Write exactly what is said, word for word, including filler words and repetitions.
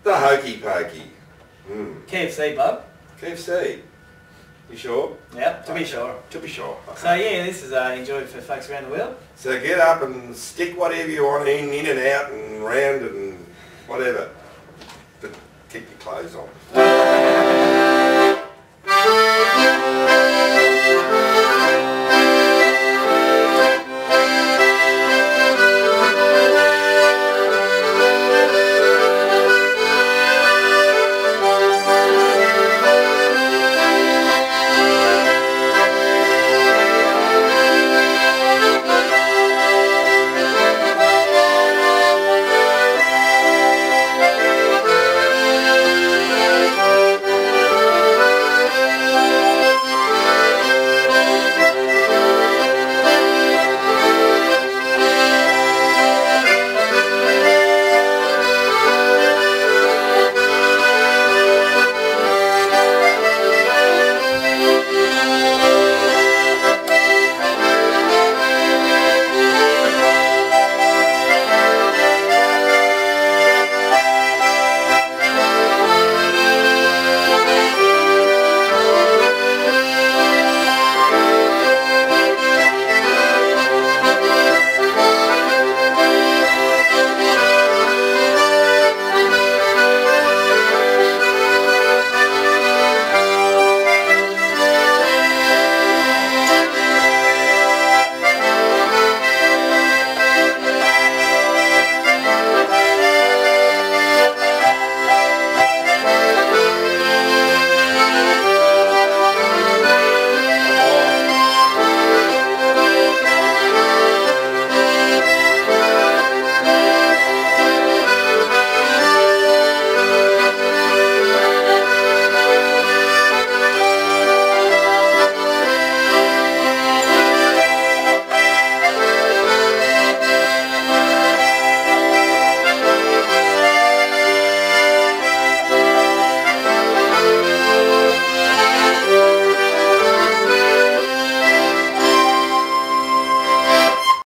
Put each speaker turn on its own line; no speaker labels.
The Hokey Pokey. Mm.
K F C, bub.
K F C. You sure?
Yep, to
okay.
be sure.
To be sure. Okay.
So yeah, this is uh, enjoyed for folks around the world.
So get up and stick whatever you want in, in and out and round and whatever. But keep your clothes on.